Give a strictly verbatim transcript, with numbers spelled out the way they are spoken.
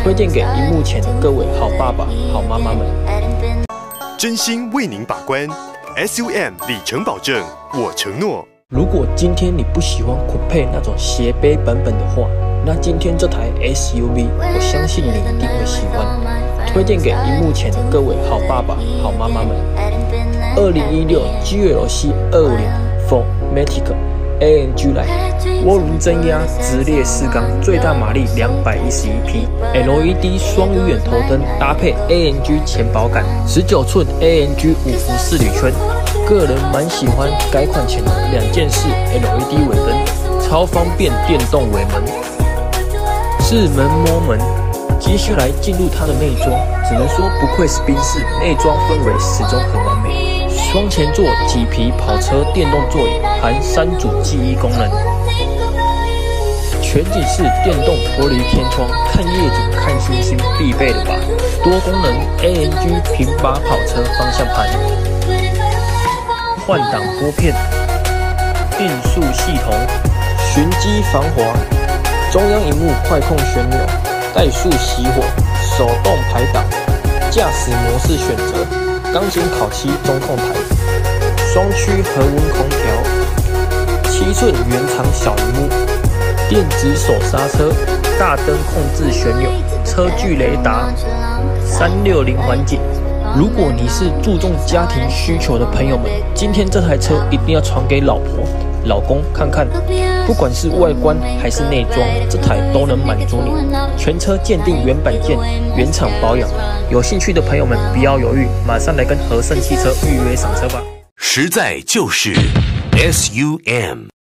推荐给荧幕前的各位好爸爸、好妈妈们。 真心为您把关 ，S U M 里程保证，我承诺。 如果今天你不喜欢 Coupe 那种斜背版本的话，那今天这台 S U V 我相信你一定会喜欢。推荐给荧幕前的各位好爸爸、好妈妈们。二零一六 G L C 二五零 四 Matic A M G 来，涡轮增压直列四缸，最大马力两百一十一匹 ，L E D 双鱼眼头灯搭配 A M G 前保杆，十九寸 A M G 五辐四铝圈。个人蛮喜欢该款前的两件式 L E D 尾灯，超方便电动尾门，四门摸门。接下来进入它的内装，只能说不愧是宾士，内装氛围始终很完美。双前座麂皮跑车电动座椅，含三组记忆功能。全景式电动玻璃天窗，看夜景看星星必备的吧。多功能 A M G 平把跑车方向盘，换挡拨片，定速系统，循迹防滑，中央萤幕快控旋钮，怠速熄火，手动排档，驾驶模式选择，钢琴烤漆中控台，双区恒温空调，七寸原厂小萤幕，电子手刹车，大灯控制旋钮，车距雷达，三六零环景。如果你是注重家庭需求的朋友们，今天这台车一定要传给老婆、老公看看，不管是外观还是内装，这台都能满足你。全车鉴定原版件，原厂保养。有兴趣的朋友们不要犹豫，马上来跟和盛汽车预约赏车吧。 实在就是 S U M。